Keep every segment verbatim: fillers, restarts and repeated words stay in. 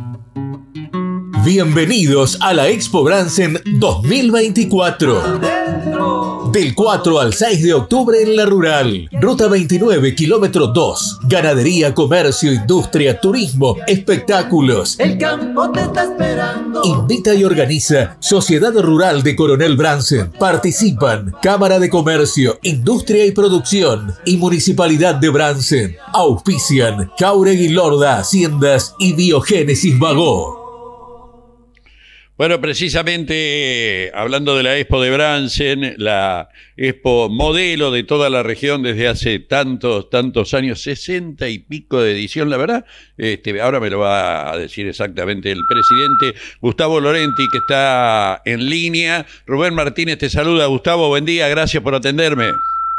Bienvenidos a la Expo Bransen dos mil veinticuatro. Del cuatro al seis de octubre en La Rural. Ruta veintinueve, kilómetro dos. Ganadería, comercio, industria, turismo, espectáculos. El campo te está esperando. Invita y organiza Sociedad Rural de Coronel Bransen. Participan Cámara de Comercio, Industria y Producción y Municipalidad de Bransen. Auspician Jauregui Lorda Haciendas y Biogénesis Bagó. Bueno, precisamente hablando de la Expo de Bransen, la Expo modelo de toda la región desde hace tantos, tantos años, sesenta y pico de edición, la verdad, este, ahora me lo va a decir exactamente el presidente Gustavo Lorenti, que está en línea. Rubén Martínez te saluda. Gustavo, buen día, gracias por atenderme.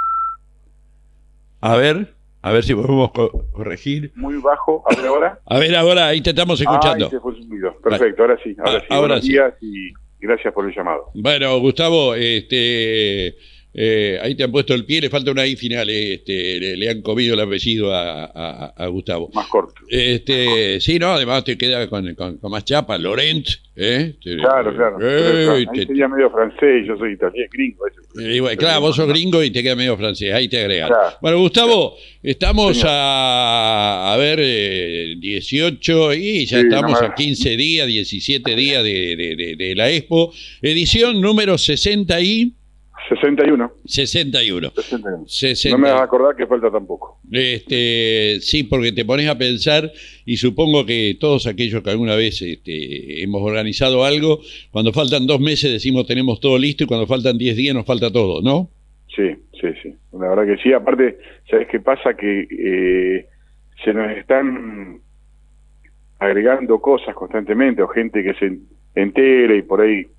A ver... A ver si podemos co corregir. Muy bajo, a ver ahora. A ver ahora, ahí te estamos escuchando. Ah, ahí se fue subido. Perfecto, ahora sí. Ahora sí. Ahora Buenos sí. días y gracias por el llamado. Bueno, Gustavo, este, eh, ahí te han puesto el pie, le falta una I final. Este, le, le han comido el apellido a, a, a Gustavo. Más corto. Este, sí, no, además te queda con, con, con más chapa, Laurent. ¿eh? Claro, claro. Eh, ahí te, sería medio francés, yo soy italiano, gringo. Eh, bueno, claro, vos sos gringo y te queda medio francés, ahí te agregan. Claro. Bueno, Gustavo, estamos Señor. a, a ver, eh, dieciocho y ya Sí, estamos no me- a quince días, diecisiete días de, de, de, de la Expo, edición número sesenta y... sesenta y uno. sesenta y uno. sesenta y uno. sesenta. No me vas a acordar que falta tampoco. Este, sí, porque te pones a pensar y supongo que todos aquellos que alguna vez este, hemos organizado algo, cuando faltan dos meses decimos tenemos todo listo y cuando faltan diez días nos falta todo, ¿no? Sí, sí, sí. La verdad que sí. Aparte, ¿sabes qué pasa? Que eh, se nos están agregando cosas constantemente o gente que se entera y por ahí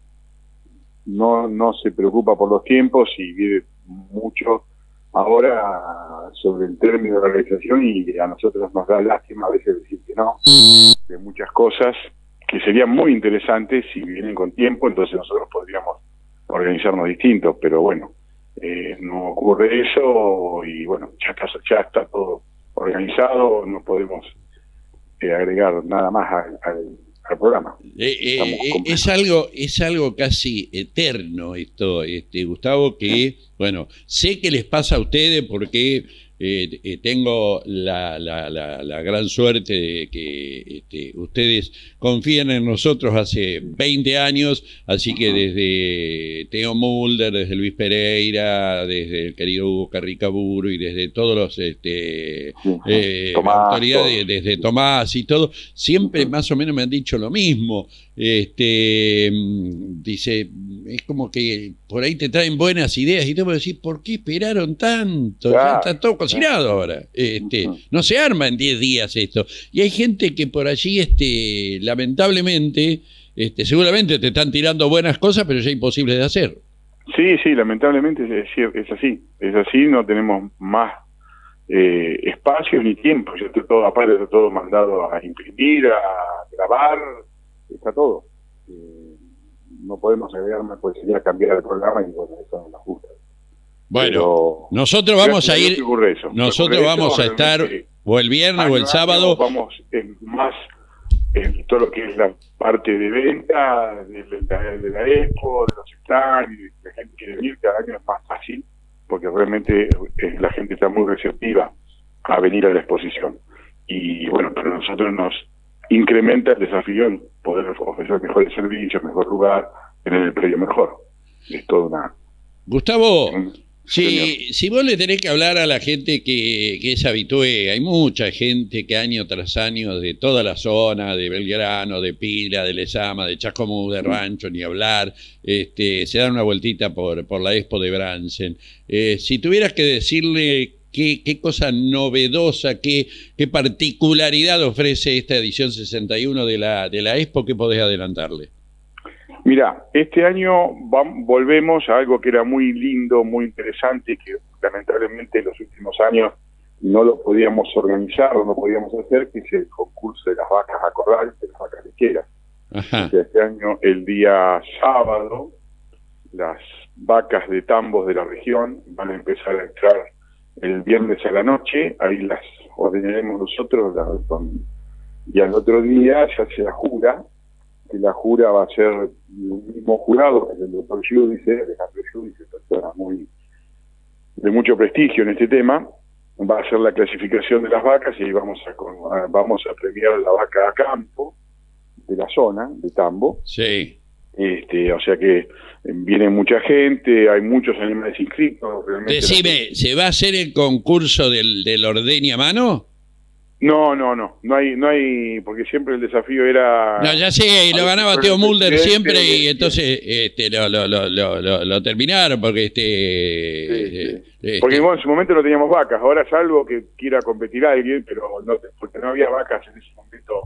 no no se preocupa por los tiempos y vive mucho ahora sobre el término de la organización y a nosotros nos da lástima a veces decir que no, de muchas cosas que serían muy interesantes si vienen con tiempo, entonces nosotros podríamos organizarnos distintos, pero bueno, eh, no ocurre eso y bueno, ya está, ya está todo organizado, no podemos eh, agregar nada más al, al, al programa. Eh, eh, Estamos eh, completos. es algo es algo casi eterno esto, este, Gustavo, que, bueno, sé que les pasa a ustedes porque eh, eh, tengo la, la, la, la gran suerte de que este, ustedes confían en nosotros hace veinte años, así que desde Teo Mulder, desde Luis Pereira, desde el querido Hugo Carricaburu y desde todos los este, eh, Tomás, autoridades, todos. desde Tomás y todo, siempre más o menos me han dicho lo mismo. Este, mm, dice, es como que por ahí te traen buenas ideas y te voy a decir, ¿por qué esperaron tanto? Ya Claro, está todo cocinado ahora. Este, Ujú. no se arma en diez días esto. Y hay gente que por allí, este, lamentablemente, este, seguramente te están tirando buenas cosas, pero ya imposible de hacer. Sí, sí, lamentablemente es, cier- es así, es así, no tenemos más eh, espacios ni tiempo, ya está todo, aparte está todo mandado a imprimir, a grabar, está todo. Eh, no podemos agregar más, pues sería cambiar el programa y bueno, eso no nos gusta. Bueno, Pero, nosotros vamos gracias a Dios ir, que ocurre eso. nosotros Ocurre eso, vamos a estar realmente, o el viernes año o el a sábado. año vamos en más en todo lo que es la parte de venta de la, de la expo, de los stands, y de la gente quiere venir, cada año es más fácil porque realmente eh, la gente está muy receptiva a venir a la exposición y bueno, para nosotros nos incrementa el desafío en poder ofrecer mejores servicios, mejor lugar, tener el precio mejor. Es toda una... Gustavo, un- si, si vos le tenés que hablar a la gente que, que es habitué, hay mucha gente que año tras año de toda la zona, de Belgrano, de Pila, de Lezama, de Chascomú, de Rancho, ni hablar, este, se dan una vueltita por, por la Expo de Bransen. Eh, si tuvieras que decirle qué, qué cosa novedosa, qué, qué particularidad ofrece esta edición sesenta y uno de la, de la Expo, ¿qué podés adelantarle? Mira, este año vam- volvemos a algo que era muy lindo, muy interesante, que lamentablemente en los últimos años no lo podíamos organizar o no podíamos hacer, que es el concurso de las vacas a corral, de las vacas lecheras. Ajá. O sea, este año, el día sábado, las vacas de tambos de la región van a empezar a entrar el viernes a la noche, ahí las ordenaremos nosotros la- con y al otro día se hace la jura, que la jura va a ser el mismo jurado, el doctor Giudice, Alejandro Giudice, persona muy de mucho prestigio en este tema, va a hacer la clasificación de las vacas y vamos a, a vamos a premiar la vaca a campo de la zona, de Tambo. Sí. Este, o sea que viene mucha gente, hay muchos animales inscritos. Realmente Decime, ¿se va a hacer el concurso del, del ordeña a mano? No, no, no, no hay, no hay, porque siempre el desafío era... No, ya sé, y lo ganaba Teo Mulder siempre y entonces este, lo, lo, lo, lo, lo terminaron porque este... Sí, sí. este porque bueno, en su momento no teníamos vacas, ahora salvo que quiera competir alguien, pero no, porque no había vacas en ese momento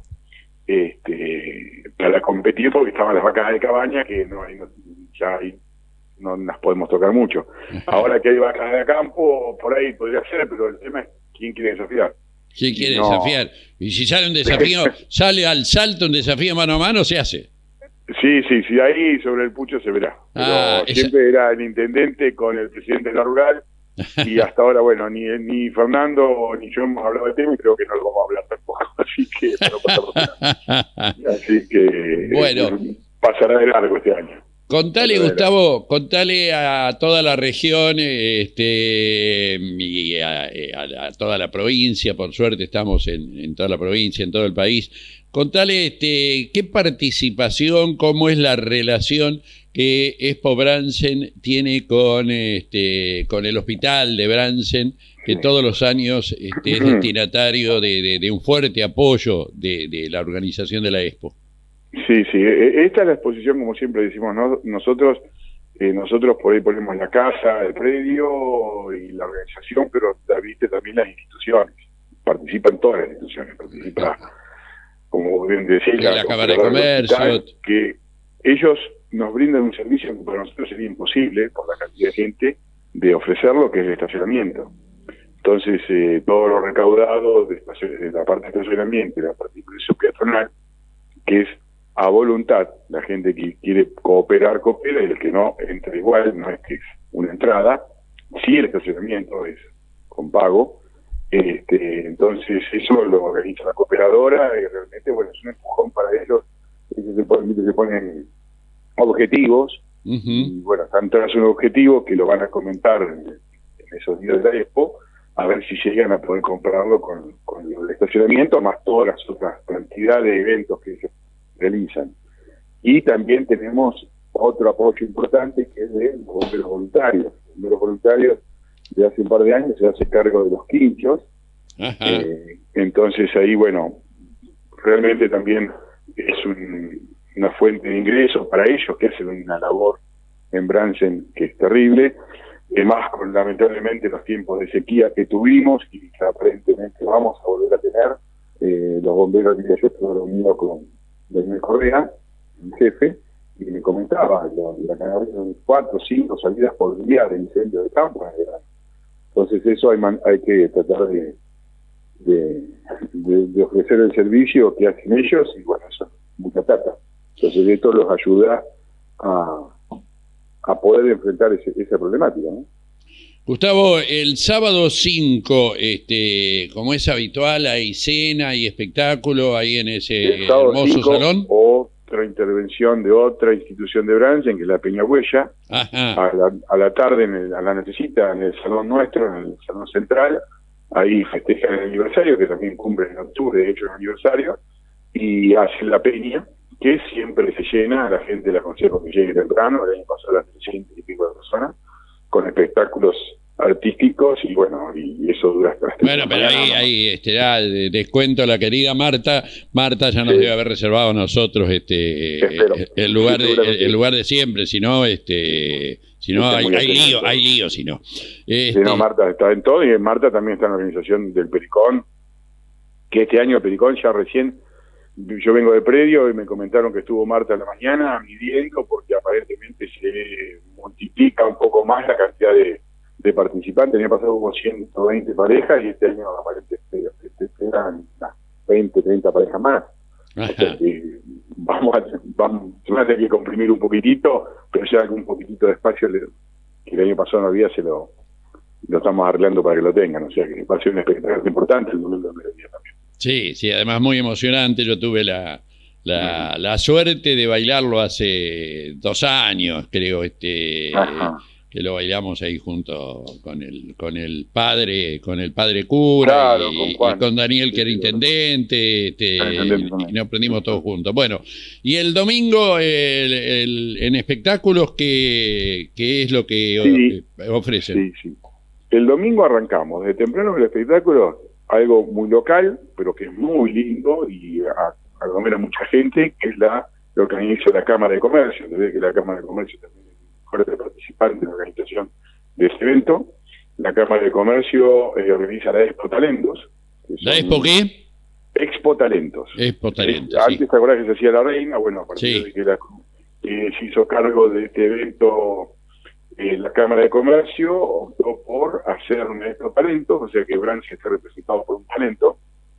este, para competir porque estaban las vacas de cabaña que no, no ya hay, no las podemos tocar mucho. Ahora que hay vacas de campo, por ahí podría ser, pero el tema es quién quiere desafiar. ¿Quién quiere no. desafiar? Y si sale un desafío, sale al salto un desafío mano a mano, se hace. Sí, sí, sí, ahí sobre el pucho se verá. Pero Ah, siempre esa... era el intendente con el presidente de la rural y hasta ahora, bueno, ni ni Fernando ni yo hemos hablado del tema y creo que no lo vamos a hablar tampoco, así que no pasamos nada. Así que bueno, pasará de largo este año. Contale, Gustavo, contale a toda la región este, y a, a, a toda la provincia, por suerte estamos en, en toda la provincia, en todo el país. Contale este, qué participación, cómo es la relación que Expo Bransen tiene con, este, con el hospital de Bransen, que todos los años este, es destinatario de, de, de un fuerte apoyo de, de la organización de la Expo. Sí, sí, esta es la exposición, como siempre decimos, ¿no? Nosotros eh, nosotros por ahí ponemos la casa, el predio y la organización, pero viste también las instituciones, participan todas las instituciones, participa, como bien decía, la, la Cámara de Comercio, hospital, que ellos nos brindan un servicio que para nosotros sería imposible, por la cantidad de gente, de ofrecerlo, que es el estacionamiento. Entonces, eh, todo lo recaudado de, de la parte de estacionamiento y la parte de precio peatonal, que es a voluntad, la gente que quiere cooperar, coopera, y el que no, entra igual, no es que es una entrada, sí el estacionamiento es con pago, este, entonces eso lo organiza la cooperadora, y realmente, bueno, es un empujón para ellos, ellos se ponen, se ponen objetivos, uh-huh. y bueno, están tras un objetivo que lo van a comentar en, en esos días de la Expo, a ver si llegan a poder comprarlo con, con el estacionamiento, más todas las otras cantidades de eventos que ellos realizan. Y también tenemos otro apoyo importante que es de los bomberos voluntarios. Los bomberos voluntarios de hace un par de años se hace cargo de los quinchos. Eh, entonces ahí, bueno, realmente también es un, una fuente de ingresos para ellos que hacen una labor en Bransen que es terrible. Además, con lamentablemente los tiempos de sequía que tuvimos y que aparentemente vamos a volver a tener, eh, los bomberos, yo estuve reunido con Daniel Correa, mi jefe, y me comentaba la cantidad de cuatro o cinco salidas por día de incendio de campo en el verano. Entonces eso hay, man, hay que tratar de, de, de, de ofrecer el servicio que hacen ellos, y bueno, eso es mucha plata. Entonces esto los ayuda a, a poder enfrentar ese, esa problemática, ¿no? Gustavo, el sábado cinco, este, como es habitual, hay cena y espectáculo ahí en ese hermoso salón. Otra intervención de otra institución de Bransen, que es la Peñagüella, a la, a la tarde, en el, a la nochecita, en el salón nuestro, en el salón central, ahí festejan el aniversario, que también cumple en octubre, de hecho, el aniversario, y hacen la peña, que siempre se llena, a la gente le aconsejo que llegue temprano, el año pasado las trescientas y pico de personas, con espectáculos artísticos, y bueno, y eso dura hasta las Bueno, pero ahí, ¿no? ahí este, ya descuento a la querida Marta. Marta ya nos sí. debe haber reservado a nosotros este el lugar de, el, el lugar de siempre, si no, este, si no hay, hay lío, hay lío, si no. Este... Sí, no, Marta está en todo, y Marta también está en la organización del Pericón, que este año el Pericón ya recién, yo vengo del predio y me comentaron que estuvo Marta en la mañana midiendo, porque aparentemente se multiplica un poco más la cantidad de de participantes. Tenía pasado como ciento veinte parejas y este año aparentemente esperan veinte, treinta parejas más. O sea que vamos a, vamos, se va a tener que comprimir un poquitito, pero ya algún poquitito de espacio le, que el año pasado no había, se lo, lo estamos arreglando para que lo tengan. O sea que va a ser un espectáculo importante el domingo de mediodía también. Sí, sí, además muy emocionante. Yo tuve la, la, la suerte de bailarlo hace dos años, creo, este, Ajá. que lo bailamos ahí junto con el, con el padre, con el padre cura Claro, y, con y Juan. con Daniel, Sí, que era sí, intendente, este, Era intendente y, también. y nos prendimos todos juntos. Bueno, y el domingo el, el- en espectáculos, ¿qué, qué es lo que Sí. o- ofrecen? Sí, sí. El domingo arrancamos de temprano el espectáculo, algo muy local, pero que es muy lindo y a- aglomera mucha gente, que es la lo que organiza la Cámara de Comercio. Desde que la Cámara de Comercio también es un fuerte participante en la organización de este evento. La Cámara de Comercio eh, organiza la Expo Talentos. que ¿La son- Expo qué? Expo Talentos. Expo Talentos, Eh, sí. Antes, ¿te acordás que se hacía la reina? Bueno, a partir Sí. de que la, eh, se hizo cargo de este evento, eh, la Cámara de Comercio optó por hacer un Expo Talentos, o sea que Branche esté representado por un talento.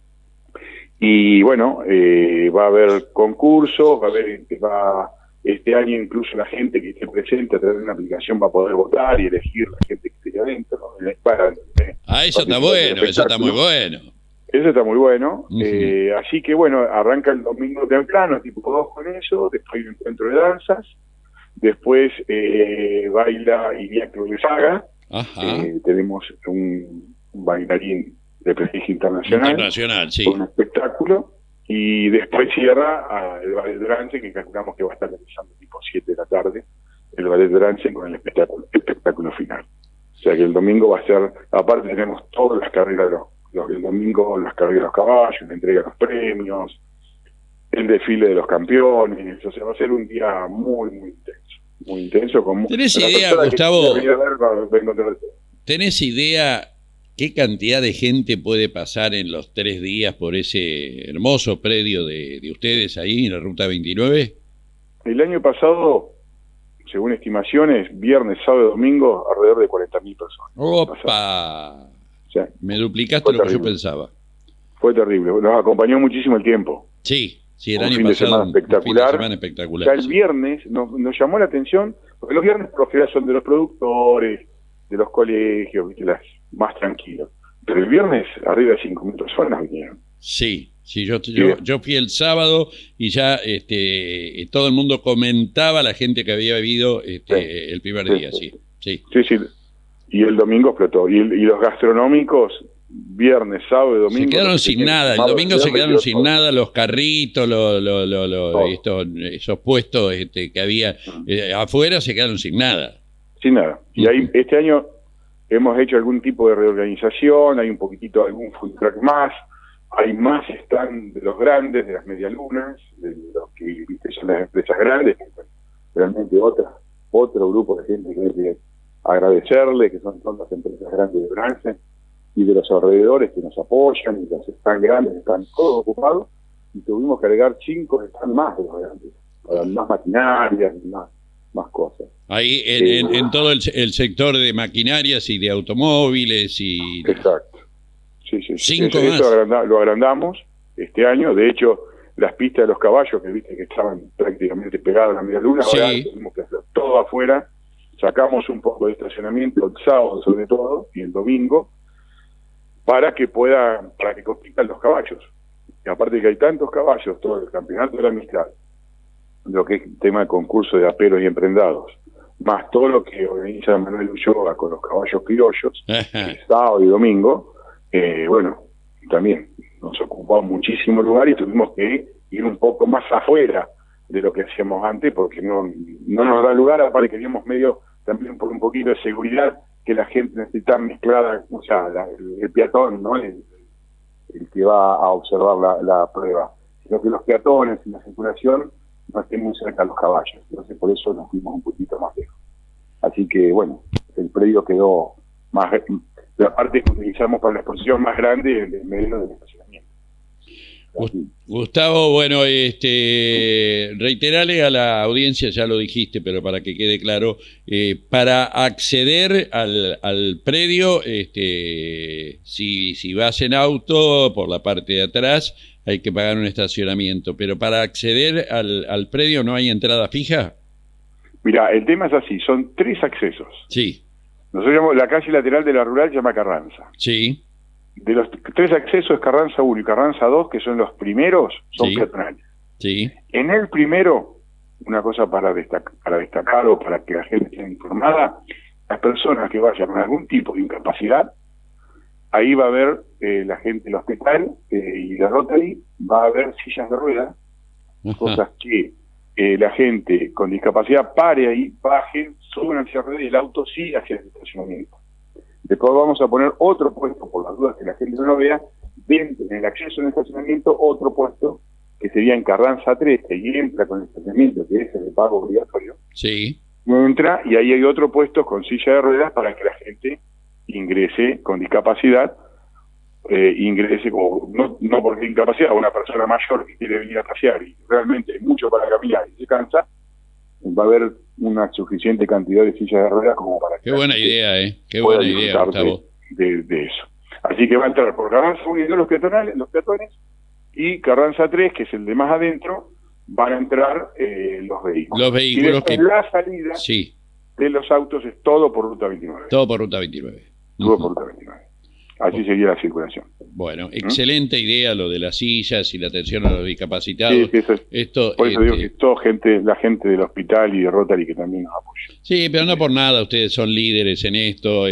Y bueno, eh, va a haber concursos, va a haber, va, este año incluso la gente que esté presente a través de una aplicación va a poder votar y elegir la gente que esté adentro, ¿no? Para, eh, Ah, eso está participar del bueno, eso está muy espectáculo. bueno. Eso está muy bueno. Ujú. Eh, así que bueno, arranca el domingo temprano, tipo dos con eso, después hay un encuentro de danzas, después eh, baila Iñaki Urrizaga, Ajá. eh, tenemos un, un bailarín de prestigio internacional, Internacional, sí. con un espectáculo, y después cierra a el Ballet Branche, que calculamos que va a estar realizando tipo siete de la tarde, el Ballet Branche con el espectáculo, espectáculo final. O sea que el domingo va a ser, aparte tenemos todas las carreras de los Los, el domingo las carreras de los caballos, la entrega de los premios, el desfile de los campeones, o sea, va a ser un día muy, muy intenso, muy intenso. Con ¿Tenés la idea, persona que Gustavo? quiera venir a ver, va, va a encontrar todo. ¿Tenés idea qué cantidad de gente puede pasar en los tres días por ese hermoso predio de, de ustedes ahí en la Ruta veintinueve? El año pasado, según estimaciones, viernes, sábado y domingo, alrededor de cuarenta mil personas. ¡Opa! O sea, Me duplicaste Fue lo que yo terrible. pensaba. fue terrible. Nos acompañó muchísimo el tiempo. Sí, sí, el Un año fin de pasado. semana un fin de espectacular. semana espectacular. Ya el sí. viernes nos, nos llamó la atención, porque los viernes por lo general son de los productores, de los colegios, ¿viste? Las más tranquilos. Pero el viernes arriba de cinco mil personas vinieron. Sí, sí, yo, yo, Bien. yo fui el sábado y ya este, eh, todo el mundo comentaba, la gente que había vivido este, Sí. el primer Sí, día, sí. sí. sí. Sí, sí. Y el domingo explotó. Y, el- y los gastronómicos, viernes, sábado y domingo. Se quedaron los que sin tenían nada, el firmado domingo se viernes, quedaron quedó sin todo. nada, los carritos, lo, lo, lo, lo- Todo. estos, esos puestos este, que había eh, afuera se quedaron sin nada. Sin nada. Y ahí este año hemos hecho algún tipo de reorganización, hay un poquitito, algún food truck más, hay más stand de los grandes, de las medialunas, de los que ¿viste? Son las empresas grandes, que son realmente otra, otro grupo de gente que hay que agradecerle, que son todas las empresas grandes de Branche y de los alrededores que nos apoyan, y los están grandes están todos ocupados, y tuvimos que agregar cinco están más de los grandes, para más maquinarias y más, más cosas. Ahí en, Sí. en, en todo el, el sector de maquinarias y de automóviles y... Exacto. Sí, sí, sí. Cinco Eso, más. eso agranda- lo agrandamos este año. De hecho, las pistas de los caballos, que viste que estaban prácticamente pegadas a la media luna, Sí. ahora tuvimos que hacer todo afuera. Sacamos un poco de estacionamiento el sábado sobre todo y el domingo para que pueda, para que compitan los caballos. Y aparte que hay tantos caballos, todo el campeonato de la amistad, lo que es el tema de concurso de aperos y emprendados, más todo lo que organiza Manuel Ulloa con los caballos criollos, el sábado y domingo, eh, bueno, también nos ocupó muchísimo lugar y tuvimos que ir un poco más afuera de lo que hacíamos antes porque no, no nos da lugar, aparte queríamos medio también por un poquito de seguridad que la gente necesita mezclada, o sea, la- el, el peatón, ¿no? El, el que va a observar la, la prueba, sino que los peatones y la circulación no estén muy cerca de los caballos, entonces por eso nos fuimos un poquito más lejos. Así que bueno, el predio quedó más, la parte que utilizamos para la exposición más grande en medio del estacionamiento. Así. Gustavo, bueno, este, reiterale a la audiencia, ya lo dijiste, pero para que quede claro, eh, para acceder al, al predio, este, si, si vas en auto por la parte de atrás, hay que pagar un estacionamiento, pero para acceder al, al predio no hay entrada fija. Mira, el tema es así, son tres accesos. Sí, Nosotros llamamos la calle lateral de la rural, se llama Carranza. sí, de los tres accesos, Carranza uno y Carranza dos, que son los primeros, son Sí. peatonales. Sí. En el primero, una cosa para destacar, para destacar o para que la gente esté informada, las personas que vayan con algún tipo de incapacidad, ahí va a haber eh, la gente del hospital eh, y la Rotary, va a haber sillas de ruedas, Ajá. cosas que eh, la gente con discapacidad pare ahí, bajen, suban hacia la rueda y el auto sí hacia el estacionamiento. Después vamos a poner otro puesto, por las dudas que la gente no lo vea, dentro, en el acceso al estacionamiento, otro puesto que sería en Carranza tres, que ahí entra con el estacionamiento, que es el de pago obligatorio. Sí. Entra y ahí hay otro puesto con silla de ruedas para que la gente ingrese con discapacidad, eh, ingrese como, no, no porque incapacidad, una persona mayor que quiere venir a pasear y realmente hay mucho para caminar y se cansa, va a haber una suficiente cantidad de sillas de ruedas como para que Qué buena idea, ¿eh? Qué pueda buena idea, disfrutar Gustavo. de, de, de eso. Así que va a entrar por Carranza uno y dos los peatonales, los peatones, y Carranza tres, que es el de más adentro, van a entrar eh, los vehículos. Los vehículos y después que... la salida Sí, de los autos es todo por Ruta veintinueve. todo por Ruta veintinueve. Todo Ujú. por Ruta veintinueve. Así sería la circulación. Bueno, excelente idea lo de las sillas y la atención a los discapacitados. Sí, sí, eso es- Esto, por eso digo este, que toda gente, la gente del hospital y de Rotary que también nos apoya. sí, pero no por nada, ustedes son líderes en esto,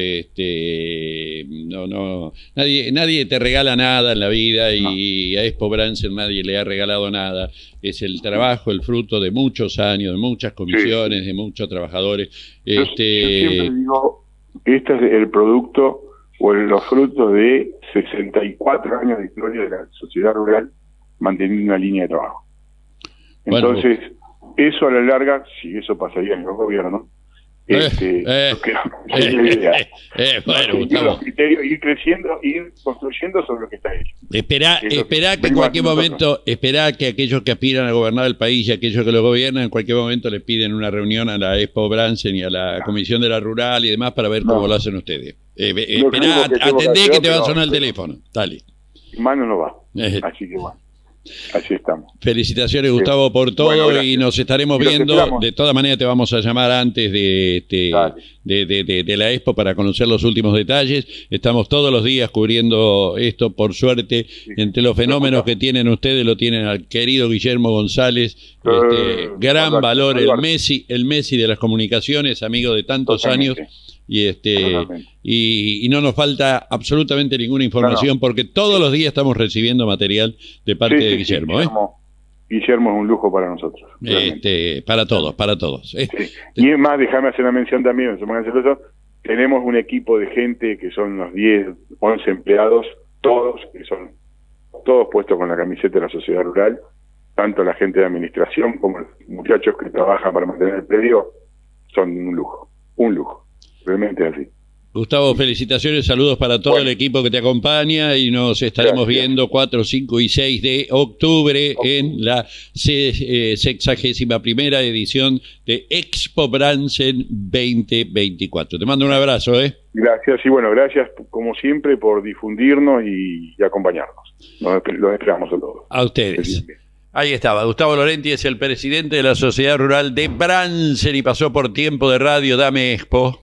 este, no, no, nadie, nadie te regala nada en la vida y a Expo Bransen nadie le ha regalado nada. Es el trabajo, el fruto de muchos años, de muchas comisiones, de muchos trabajadores. Yo, Este, yo siempre digo que este es el producto o el- los frutos de sesenta y cuatro años de historia de la sociedad rural manteniendo una línea de trabajo. Bueno. Entonces, eso a la larga, si eso pasaría en los gobiernos, Eh, este, eh, yo creo que sería la idea. eh, bueno, Seguir Gustavo. los criterios, ir creciendo, ir construyendo sobre lo que está hecho. Esperá, Eso esperá que en venimos cualquier haciendo momento, esperá que aquellos que aspiran a gobernar el país y aquellos que lo gobiernan, en cualquier momento le piden una reunión a la Expo Bransen y a la Comisión de la Rural y demás para ver No. cómo lo hacen ustedes. Eh, eh, Lo esperá, único que tengo que atendé hacer, que te va a pero- sonar el pero- teléfono. Dale. Mano no va. Eh. Así que bueno, así estamos. Felicitaciones, Gustavo, por todo. Bueno, gracias. Y nos estaremos Y los viendo. esperamos. De todas maneras, te vamos a llamar antes de, este, Dale. de, de- de- de la Expo para conocer los últimos detalles. Estamos todos los días cubriendo esto, por suerte. Entre los fenómenos que tienen ustedes, lo tienen al querido Guillermo González. Este, Eh, gran Alberto, valor, el Alberto. Messi, el Messi de las comunicaciones, amigo de tantos años. Totalmente. Y este Totalmente. y, y no nos falta absolutamente ninguna información No, no. porque todos los días estamos recibiendo material de parte Sí, de sí, sí, Guillermo, ¿eh? Guillermo, Guillermo es un lujo para nosotros. realmente. Este, para todos, para todos. ¿eh? Sí. Y es más, déjame hacer una mención también, se pongan celosos, tenemos un equipo de gente que son unos diez, once empleados, todos, que son todos puestos con la camiseta de la sociedad rural, tanto la gente de administración como los muchachos que trabajan para mantener el predio, son un lujo, un lujo, realmente es así. Gustavo, felicitaciones, saludos para todo Bueno. el equipo que te acompaña y nos estaremos Gracias. viendo cuatro, cinco y seis de octubre en la se- eh, sexagésima primera edición de Expo Bransen veinte veinticuatro. Te mando un abrazo, ¿eh? Gracias, y bueno, gracias como siempre por difundirnos y, y acompañarnos. Nos, los esperamos a todos. A ustedes. Ahí estaba, Gustavo Lorenti es el presidente de la Sociedad Rural de Bransen y pasó por Tiempo de Radio Dame Expo.